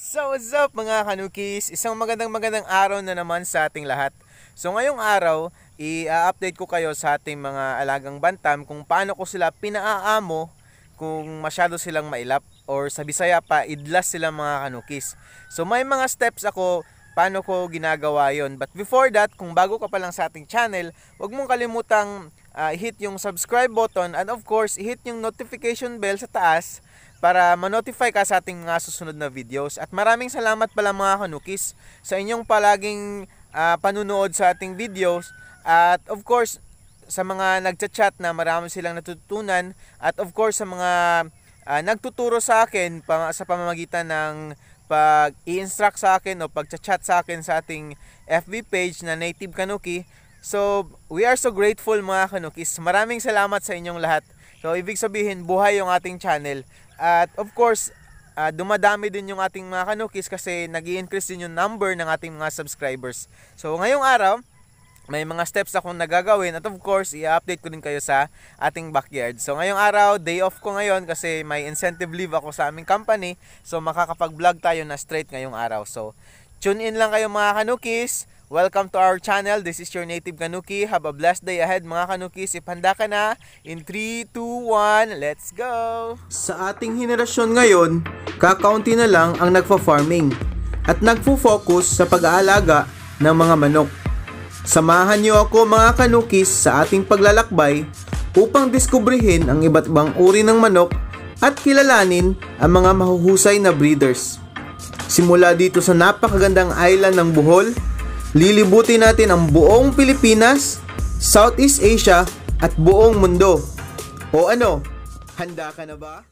So what's up mga kanukis? Isang magandang araw na naman sa ating lahat. So ngayong araw, i-update ko kayo sa ating mga alagang bantam kung paano ko sila pinaaamo kung masyado silang mailap or sa Bisaya pa, idlas sila mga kanukis. So may mga steps ako paano ko ginagawa yon. But before that, kung bago ka pa lang sa ating channel, huwag mong kalimutang hit yung subscribe button and of course, hit yung notification bell sa taas para ma-notify ka sa ating mga susunod na videos. At maraming salamat pala mga kanukis sa inyong palaging panunood sa ating videos. At of course, sa mga nagchat-chat na marami silang natutunan. At of course, sa mga nagtuturo sa akin sa pamamagitan ng pag-i-instruct sa akin o pag-chat sa akin sa ating FB page na Native Kanuki. So, we are so grateful mga kanukis. Maraming salamat sa inyong lahat. So, ibig sabihin, buhay yung ating channel. At of course, dumadami din yung ating mga kanukis kasi nag-i-increase din yung number ng ating mga subscribers. So ngayong araw, may mga steps akong nagagawin at of course, i-update ko din kayo sa ating backyard. So ngayong araw, day off ko ngayon kasi may incentive leave ako sa aming company. So makakapag-vlog tayo na straight ngayong araw. So tune in lang kayo mga kanukis. Welcome to our channel. This is your Native Kanuki. Have a blessed day ahead mga kanukis. If handa ka na, in 3, 2, 1, let's go! Sa ating henerasyon ngayon, kakaunti na lang ang nagfa-farming at nagfo-focus sa pag-aalaga ng mga manok. Samahan niyo ako mga kanukis sa ating paglalakbay upang diskubrihin ang iba't ibang uri ng manok at kilalanin ang mga mahuhusay na breeders. Simula dito sa napakagandang island ng Bohol, lilibutin natin ang buong Pilipinas, Southeast Asia at buong mundo. O ano, handa ka na ba?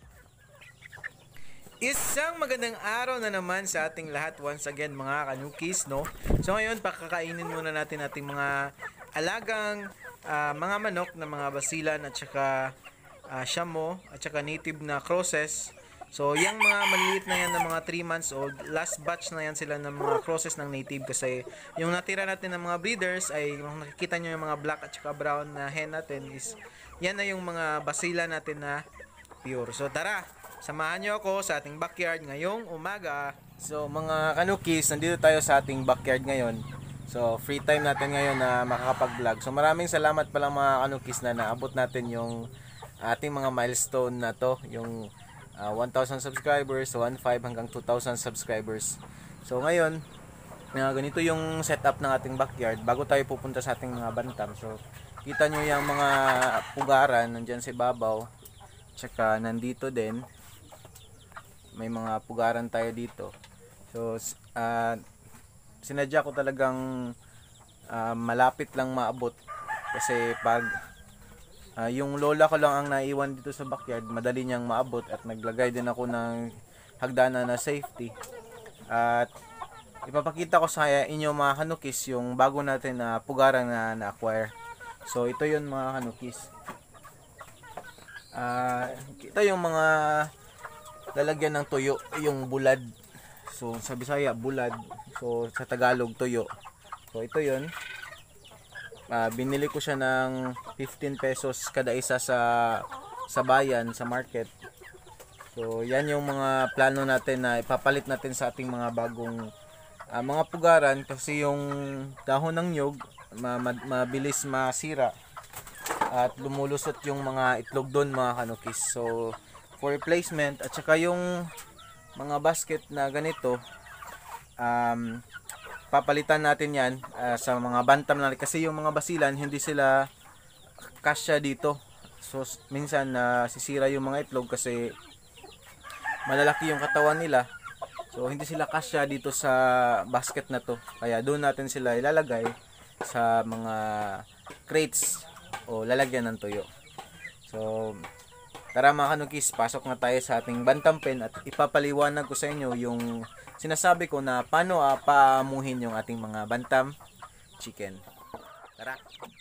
Isang magandang araw na naman sa ating lahat once again mga kanukis, no? So ngayon, pakakainin muna natin ating mga alagang mga manok na mga basilan at saka shamo at saka native na crosses. So, yung mga maliliit na yan ng mga 3 months old, last batch na yan sila ng mga crosses ng native kasi yung natira natin ng mga breeders ay kung nakikita nyo yung mga black at saka brown na hen natin is yan na yung mga basila natin na pure. So, tara! Samahan nyo ako sa ating backyard ngayong umaga. So, mga kanukis, nandito tayo sa ating backyard ngayon. So, free time natin ngayon na makakapag-vlog. So, maraming salamat pala mga kanukis na naabot natin yung ating mga milestone na to, yung 1,000 subscribers, 1,500 hanggang 2,000 subscribers. So ngayon, ganito yung setup ng ating backyard bago tayo pupunta sa ating mga bantam. So kita nyo yung mga pugaran nandyan sa ibabaw, tsaka nandito din may mga pugaran tayo dito. So sinadya ko talagang malapit lang maabot kasi pag yung lola ko lang ang naiwan dito sa backyard, madali niyang maabot at naglagay din ako ng hagdanan na safety. At ipapakita ko sa inyo mga kanukis yung bago natin na pugaran na na-acquire. So ito yun mga kanukis. Kita yung mga lalagyan ng tuyo, yung bulad. So sa Bisaya, bulad. So sa Tagalog, tuyo. So ito yun. Binili ko siya ng 15 pesos kada isa sa bayan, sa market. So yan yung mga plano natin na ipapalit natin sa ating mga bagong mga pugaran kasi yung dahon ng nyug mabilis masira at lumulusot yung mga itlog doon mga kanukis. So for replacement at saka yung mga basket na ganito, papalitan natin yan sa mga bantam na kasi yung mga basilan hindi sila kasya dito. So minsan sisira yung mga itlog kasi malalaki yung katawan nila. So hindi sila kasya dito sa basket na to. Kaya doon natin sila ilalagay sa mga crates o lalagyan ng tuyo. So tara mga kanukis, pasok na tayo sa ating bantam pen at ipapaliwanag ko sa inyo yung sinasabi ko na paano paamuhin yung ating mga bantam chicken. Tara!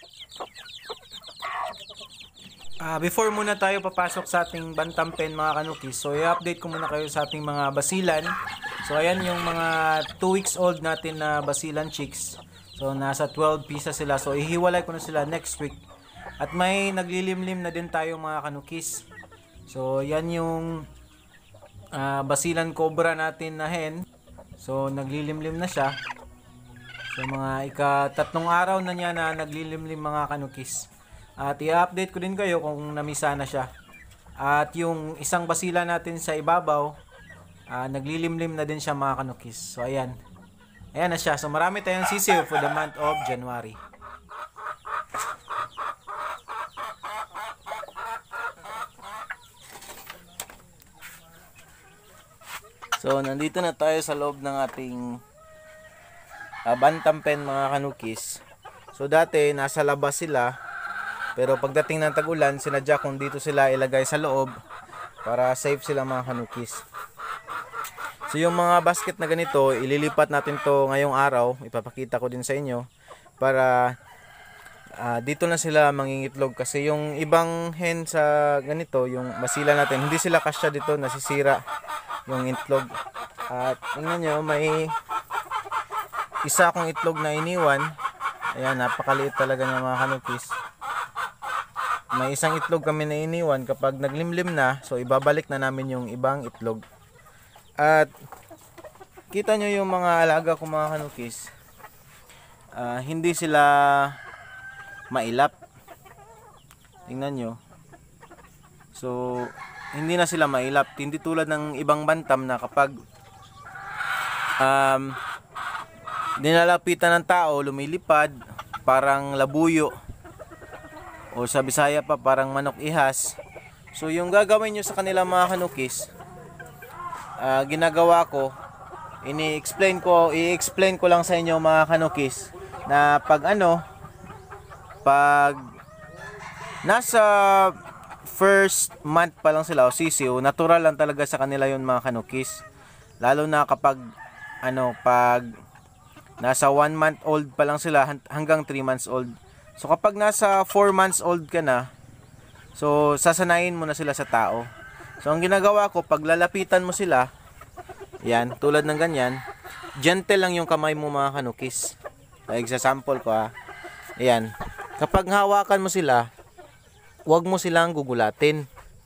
Before muna tayo papasok sa ating bantam pen mga kanukis, so i-update ko muna kayo sa ating mga basilan. So ayan yung mga 2 weeks old natin na basilan chicks. So nasa 12 pieces sila. So ihiwalay ko na sila next week. At may naglilimlim na din tayo mga kanukis. So yan yung basilan cobra natin na hen. So naglilimlim na siya. So mga ika-3 araw na niya na naglilimlim mga kanukis. At i-update ko din kayo kung namisa na siya. At yung isang basila natin sa ibabaw, naglilimlim na din siya mga kanukis. So ayan. Ayan na siya. So marami tayong sisiw for the month of January. So nandito na tayo sa loob ng ating bantam pen mga kanukis. So dati nasa labas sila, pero pagdating ng tag-ulan sinadya kung dito sila ilagay sa loob para safe sila mga kanukis. So yung mga basket na ganito, ililipat natin to ngayong araw, ipapakita ko din sa inyo para dito na sila mangingitlog, kasi yung ibang hen sa ganito, yung basila natin, hindi sila kasya dito, nasisira yung itlog. At tingnan nyo, may isa akong itlog na iniwan. Ayan, napakaliit talaga ng mga kanukis. May isang itlog kami na iniwan. Kapag naglimlim na, so ibabalik na namin yung ibang itlog. At kita nyo yung mga alaga ko mga kanukis, hindi sila mailap. Tingnan nyo. So hindi na sila mailap. Hindi tulad ng ibang bantam na kapag dinalapitan ng tao, lumilipad, parang labuyo. O sa Bisaya pa, parang manok ihas. So yung gagawin nyo sa kanila mga kanukis, ginagawa ko, i-explain ko lang sa inyo mga kanukis, na pag nasa first month pa lang sila o sisiw, natural lang talaga sa kanila yun mga kanukis. Lalo na kapag pag nasa 1 month old pa lang sila hanggang 3 months old. So kapag nasa 4 months old ka na, so sasanayin mo na sila sa tao. So ang ginagawa ko, pag lalapitan mo sila, yan, tulad ng ganyan, gentle lang yung kamay mo mga kanukis. Example ko Ayan. Kapag hawakan mo sila, huwag mo silang gugulatin.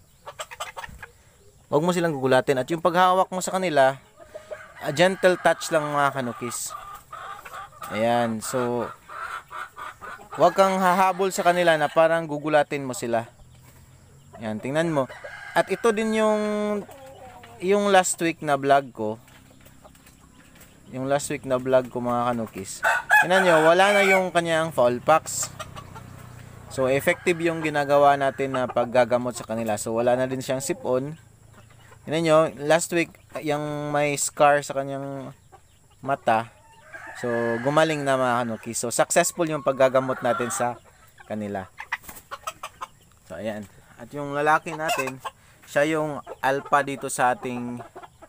Huwag mo silang gugulatin. At yung paghawak mo sa kanila, a gentle touch lang mga kanukis. Ayan. So, huwag kang hahabol sa kanila na parang gugulatin mo sila. Ayan, tingnan mo. At ito din yung last week na vlog ko. Yung last week na vlog ko mga kanukis. Tingnan nyo, wala na yung kanyang foul pox. So effective yung ginagawa natin na paggagamot sa kanila. So wala na din siyang sipon. Tingnan nyo, last week yung may scar sa kanyang mata. So gumaling na mga kanukis. So successful yung paggagamot natin sa kanila. So ayan. At yung lalaki natin, siya yung alpha dito sa ating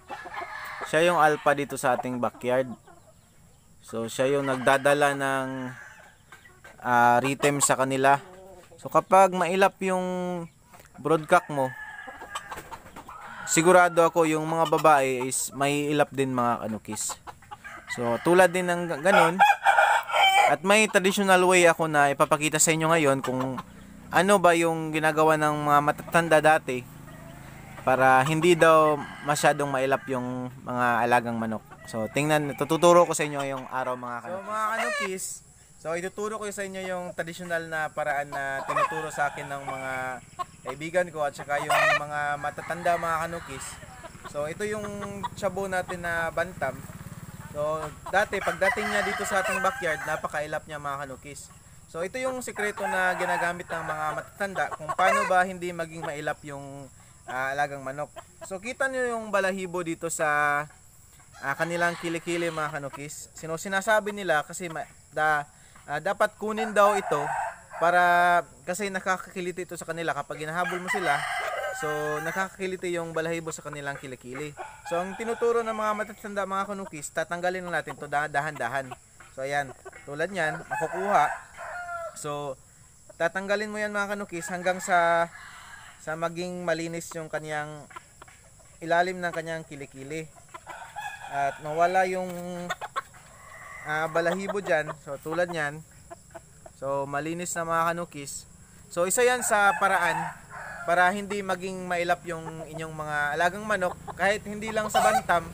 backyard. So siya yung nagdadala ng rhythm sa kanila. So kapag mailap yung broodcock mo, sigurado ako yung mga babae is may ilap din mga kanukis. So tulad din ng ganun. At may traditional way ako na ipapakita sa inyo ngayon kung ano ba yung ginagawa ng mga matatanda dati para hindi daw masyadong mailap yung mga alagang manok. So tingnan, tututuro ko sa inyo yung araw mga kanukis. So mga kanukis, so ituturo ko sa inyo yung traditional na paraan na tinuturo sa akin ng mga kaibigan ko at saka yung mga matatanda mga kanukis. So ito yung tiyabo natin na bantam. So dati pagdating niya dito sa ating backyard, napakailap niya mga kanukis. So ito yung sikreto na ginagamit ng mga matatanda kung paano ba hindi maging mailap yung alagang manok. So kita niyo yung balahibo dito sa kanilang kilikili mga kanukis. Sinasabi nila kasi dapat kunin daw ito para kasi nakakakiliti ito sa kanila kapag hinahabol mo sila. So nakakakiliti yung balahibo sa kanilang kilikili. So ang tinuturo ng mga matatanda mga kanukis, tatanggalin lang natin ito dahan-dahan. So ayan, tulad niyan, makukuha. So tatanggalin mo yan mga kanukis hanggang sa maging malinis yung kanyang ilalim ng kanyang kilikili. At nawala yung balahibo dyan. So tulad nyan. So malinis na mga kanukis. So isa yan sa paraan para hindi maging mailap yung inyong mga alagang manok. Kahit hindi lang sa bantam,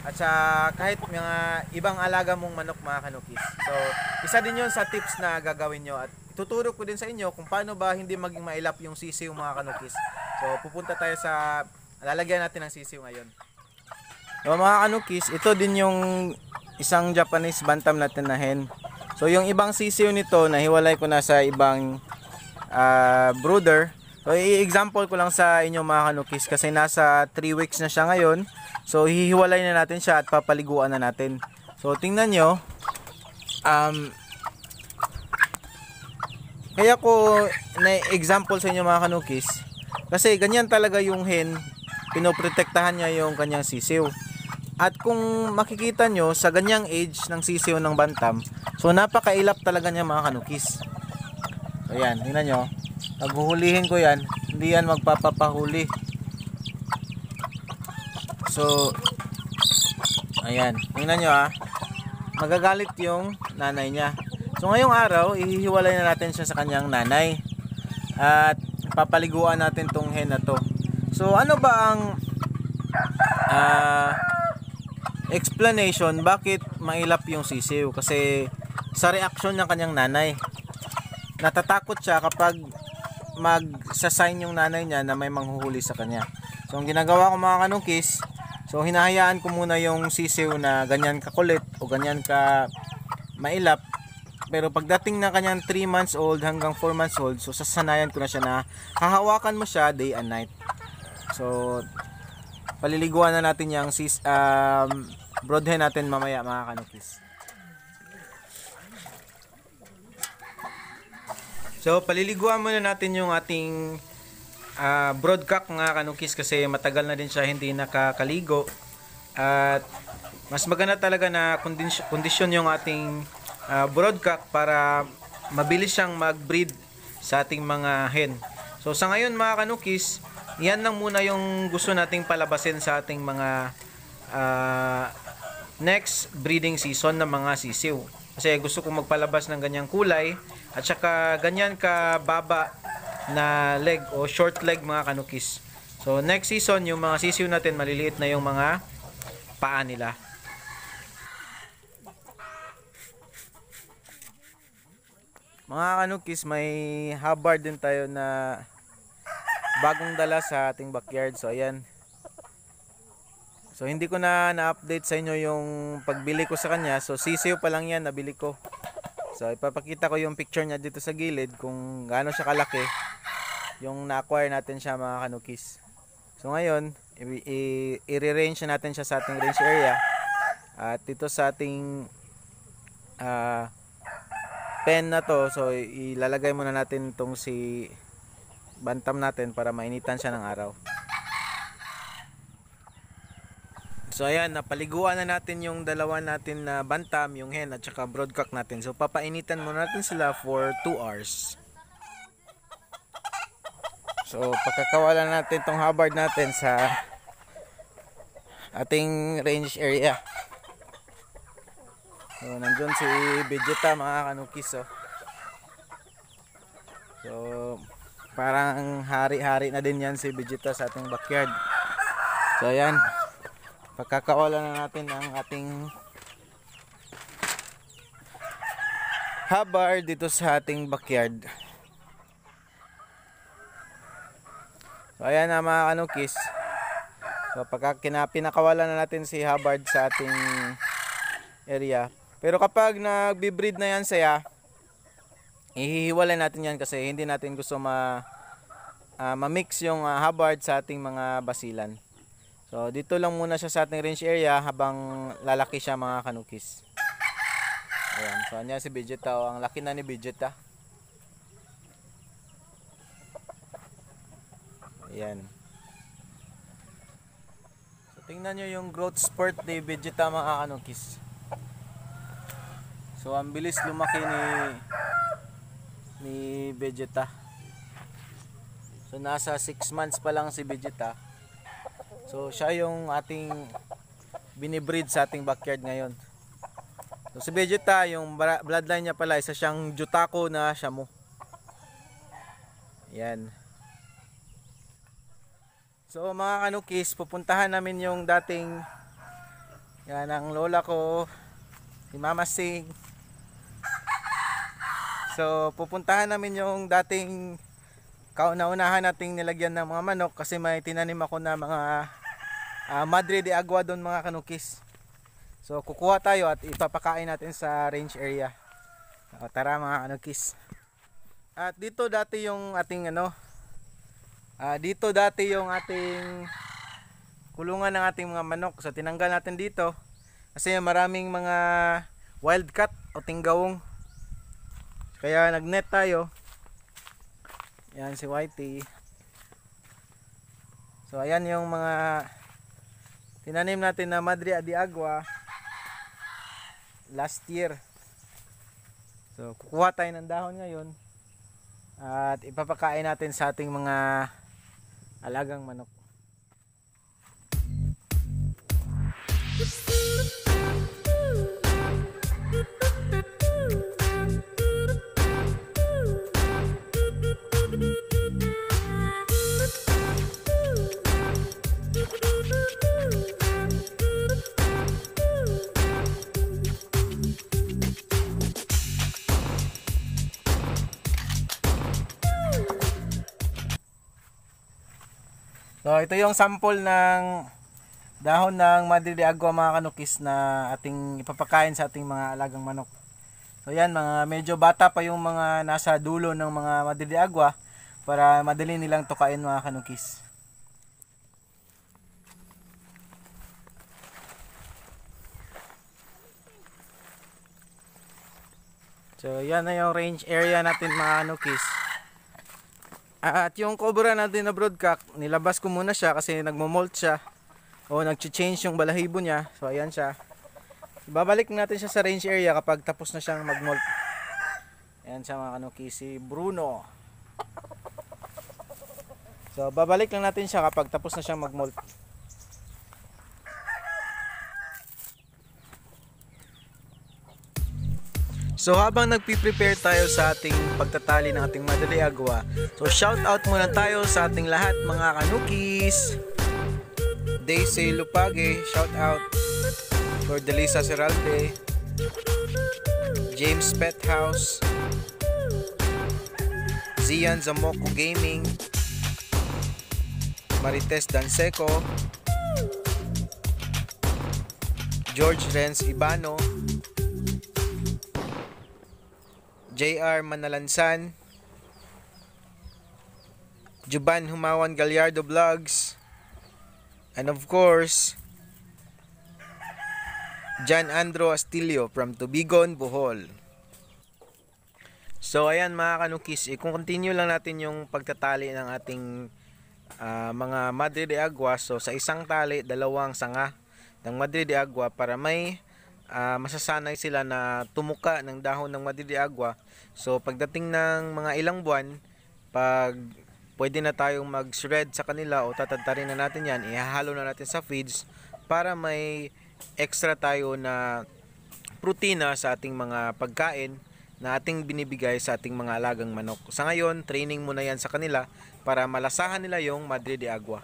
at sa kahit mga ibang alaga mong manok mga kanukis. So, isa din yon sa tips na gagawin nyo at ituturo ko din sa inyo kung paano ba hindi maging mailap yung sisiw mga kanukis. So, pupunta tayo sa lalagyan natin ng sisiw ngayon. So, mga kanukis, ito din yung isang Japanese bantam natin na hen. So, yung ibang sisiw nito nahiwalay ko na sa ibang brooder. So, i-example ko lang sa inyo mga kanukis kasi nasa 3 weeks na siya ngayon. So, hihiwalay na natin siya at papaliguan na natin. So, tingnan nyo. Kaya ko na-example sa inyo mga kanukis. Kasi ganyan talaga yung hen. Pinoprotektahan niya yung kanyang sisiw. At kung makikita nyo sa ganyang age ng sisiw ng bantam. So, napakailap talaga niya mga kanukis. So, yan. Tingnan nyo. Paghuhulihin ko yan. Hindi yan magpapapahuli. So, ayan. Tingnan nyo magagalit yung nanay niya. So, ngayong araw, ihihiwalay na natin siya sa kanyang nanay. At papaliguan natin tong hen na to. So, ano ba ang explanation bakit mailap yung sisiw? Kasi sa reaksyon ng kanyang nanay. Natatakot siya kapag magsasign yung nanay niya na may manghuhuli sa kanya. So, ang ginagawa ko mga kanukis, so, hinahayaan ko muna yung sisiw na ganyan kakulit o ganyan ka mailap. Pero pagdating na kanyang 3 months old hanggang 4 months old, so sasanayan ko na siya na hahawakan mo siya day and night. So, paliliguan na natin yung broodhen natin mamaya mga kanukis. So, paliliguan muna natin yung ating broodcock mga kanukis kasi matagal na din siya hindi nakakaligo at mas maganda talaga na kondisyon yung ating broodcock para mabilis siyang mag-breed sa ating mga hen. So sa ngayon mga kanukis, yan lang muna yung gusto nating palabasin sa ating mga next breeding season ng mga sisiw. Kasi gusto kong magpalabas ng ganyang kulay at saka ganyan ka baba na leg o short leg mga kanukis. So next season yung mga sisiw natin maliliit na yung mga paa nila. Mga kanukis, may hubbard din tayo na bagong dala sa ating backyard. So ayan. So hindi ko na-update sa inyo yung pagbili ko sa kanya. So sisiw pa lang yan nabili ko. So ipapakita ko yung picture niya dito sa gilid kung gaano siya kalaki yung na-acquire natin siya mga kanukis. So ngayon, i-rearrange natin siya sa ating range area. At dito sa ating pen na to, so ilalagay muna natin itong si bantam natin para mainitan siya ng araw. So ayan, napaliguan na natin yung dalawa natin na bantam, yung hen at saka broodcock natin. So papainitan muna natin sila for 2 hours. So pagkakawalan natin tong hubbard natin sa ating range area. So nandiyon si Vegeta mga kanukis. So parang hari-hari na din yan si Vegeta sa ating backyard. So ayan, pagkakawalan na natin ang ating hubbard dito sa ating backyard. So ayan na mga kanukis. So pagka pinakawalan na natin si hubbard sa ating area. Pero kapag nagbi-breed na yan saya, ihihiwalay natin yan kasi hindi natin gusto ma-mix yung hubbard sa ating mga basilan. So dito lang muna siya sa ating range area habang lalaki siya mga kanukis. Ayan, so niya si Vegeta, ang laki na ni Vegeta. Ayan. So tingnan nyo yung growth spurt ni Vegeta mga kanukis. So ang bilis lumaki ni Vegeta. So nasa 6 months pa lang si Vegeta. So siya yung ating binibreed sa ating backyard ngayon. So si Vegeta, yung bloodline niya pala isa siyang Jutako na Shamu. Yan. So mga kanukis, pupuntahan namin yung dating Yan ang lola ko, si Mama Sing. So pupuntahan namin yung dating kauna-unahan nating nilagyan ng mga manok kasi may tinanim ako na mga Madre de Agua doon mga kanukis. So kukuha tayo at ipapakain natin sa range area. O, tara mga kanukis. At dito dati yung ating dito dati yung ating kulungan ng ating mga manok. So tinanggal natin dito kasi maraming mga wildcat o tinggawong. Kaya nagnet tayo. Yan si Whitey. So ayan yung mga tinanim natin na Madre de Agua last year. So kukuha tayo ng dahon ngayon at ipapakain natin sa ating mga alagang manok. So ito yung sample ng dahon ng Madre de Agua mga kanukis na ating ipapakain sa ating mga alagang manok. So yan, mga medyo bata pa yung mga nasa dulo ng mga Madre de Agua para madali nilang tukain mga kanukis. So yan na yung range area natin mga kanukis. At yung cobra natin na broodcock, nilabas ko muna siya kasi nagmo-molt siya o nag-change yung balahibo niya. So ayan siya. Babalik natin siya sa range area kapag tapos na siyang mag-molt. Ayan siya mga kanuki, si Bruno. So babalik lang natin siya kapag tapos na siyang mag-molt. So habang nagpi-prepare tayo sa ating pagtatali ng ating Madre de Agua, so shout out muna tayo sa ating lahat mga kanukis. Daisy Lupage, shout out. For Delisa Seralde, James Pet House, Zian Zamoko Gaming, Marites Danseco, George Renz Ibano, JR Manalansan, Juban Humawan Gallardo Vlogs, and of course John Andro Astilio from Tubigon, Bohol. So ayan mga kanukis, kung continue lang natin yung pagtatali ng ating mga Madre de Agua. So sa isang tali, dalawang sanga ng Madre de Agua para may masasanay sila na tumuka ng dahon ng Madre de Agua. So pagdating ng mga ilang buwan, pag pwede na tayong mag-shred sa kanila o tatantarin na natin yan, ihahalo na natin sa feeds para may extra tayo na protina sa ating mga pagkain na ating binibigay sa ating mga alagang manok. Sa ngayon, training muna yan sa kanila para malasahan nila yung Madre de Agua.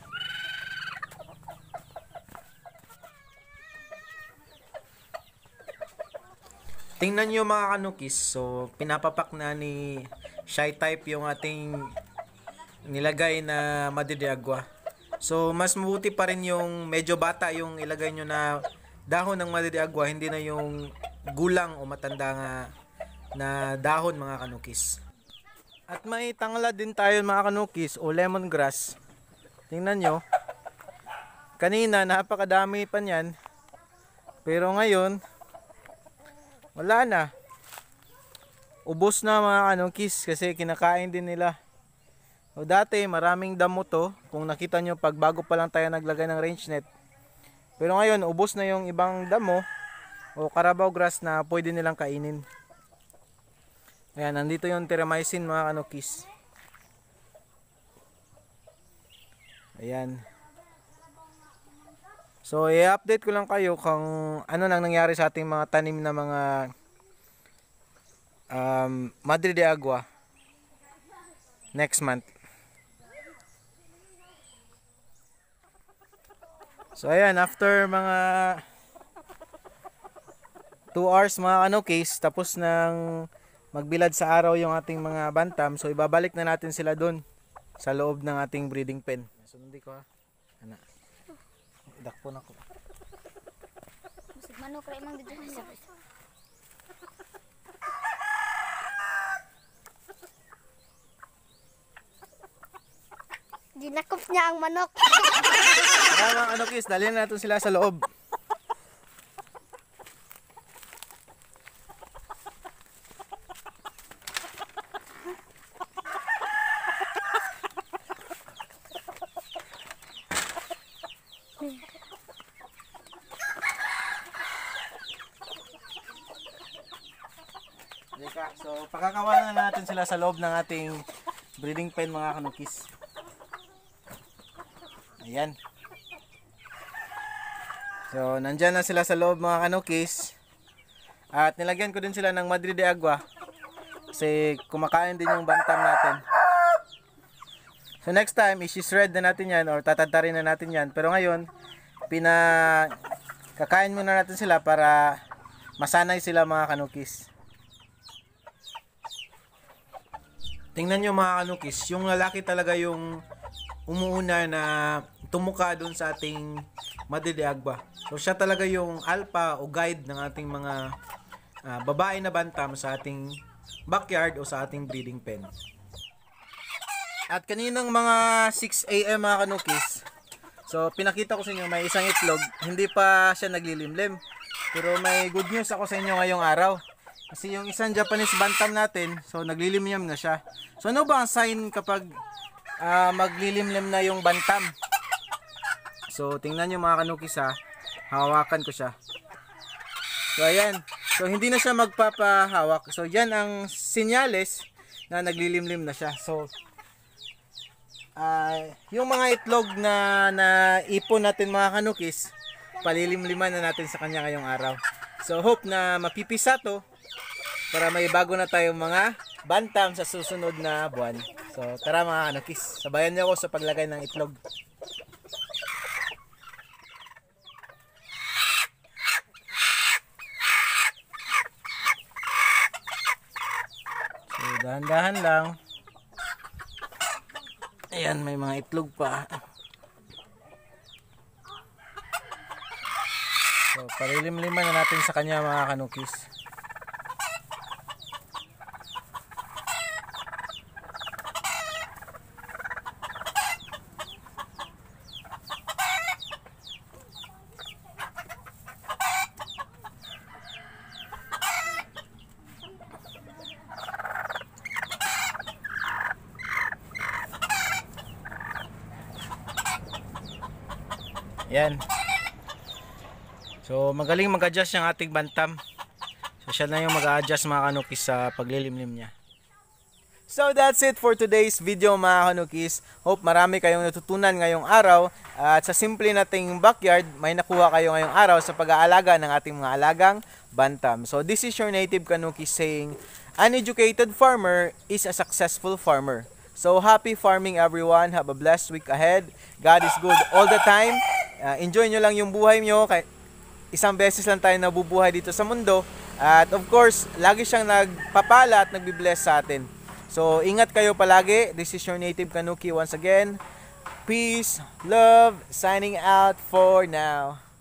Tingnan nyo mga kanukis, so pinapapak na ni Shy Type yung ating nilagay na Madre de Agua. So mas mabuti pa rin yung medyo bata yung ilagay nyo na dahon ng Madre de Agua, hindi na yung gulang o matanda nga na dahon mga kanukis. At may tanglad din tayo mga kanukis o lemongrass. Tingnan nyo, kanina napakadami pa niyan, pero ngayon wala na. Ubos na mga kanukis kasi kinakain din nila. O dati maraming damo to, kung nakita nyo pag bago pa lang tayo naglagay ng range net. Pero ngayon ubos na yung ibang damo o Carabao grass na pwede nilang kainin. Ayan, nandito yung terramycin mga kanukis. Ayan. So i-update ko lang kayo kung ano nang nangyari sa ating mga tanim na mga Madre de Agua next month. So ayan, after mga 2 hours mga kanukis, tapos nang magbilad sa araw yung ating mga bantam. So ibabalik na natin sila doon sa loob ng ating breeding pen. Sundi ko ha. Ana. Dakpo na ko. Masig manok ra imong dito. Ginakop niya ang manok. Mga kanukis, dalhin na natin sila sa loob. So, pakakawalan na natin sila sa loob ng ating breeding pen mga kanukis. Ayan. So, nandyan na sila sa loob mga kanukis. At nilagyan ko din sila ng Madre de Agua. Kasi kumakain din yung bantam natin. So, next time, isi-shred na natin yan or tatadtarin na natin yan. Pero ngayon, kakain muna natin sila para masanay sila mga kanukis. Tingnan nyo mga kanukis, yung lalaki talaga yung umuuna na tumuka doon sa ating Madre de Agua. So siya talaga yung alpha o guide ng ating mga babae na bantam sa ating backyard o sa ating breeding pen. At kaninang mga 6 AM mga kanukis, so pinakita ko sa inyo may isang itlog, hindi pa siya naglilimlim. Pero may good news ako sa inyo ngayong araw. Kasi yung isang Japanese bantam natin, so naglilimlim na siya. So ano ba ang sign kapag maglilimlim na yung bantam? So tingnan nyo mga kanukis ha, hawakan ko siya. So ayan, so hindi na siya magpapahawak. So yan ang sinyales na naglilimlim na siya. So yung mga itlog na ipon natin mga kanukis, palilimliman na natin sa kanya ngayong araw. So hope na mapipisa to para may bago na tayong mga bantam sa susunod na buwan. So tara mga kanukis, sabayan niyo ako sa paglagay ng itlog. So dahan-dahan lang. Ayan, may mga itlog pa. So palilimliman na natin sa kanya mga kanukis. Yan. So magaling mag-adjust yung ating bantam. So siya na yung mag-a-adjust mga kanukis sa paglilimlim niya. So that's it for today's video mga kanukis. Hope marami kayong natutunan ngayong araw. At sa simple nating backyard, may nakuha kayo ngayong araw sa pag-aalaga ng ating mga alagang bantam. So this is your native kanukis saying, an educated farmer is a successful farmer. So happy farming everyone. Have a blessed week ahead. God is good all the time. Enjoy nyo lang yung buhay nyo. Isang beses lang tayo nabubuhay dito sa mundo. At of course, lagi siyang nagpapala at nagbibless sa atin. So ingat kayo palagi. This is your native Kanuki once again. Peace, love, signing out for now.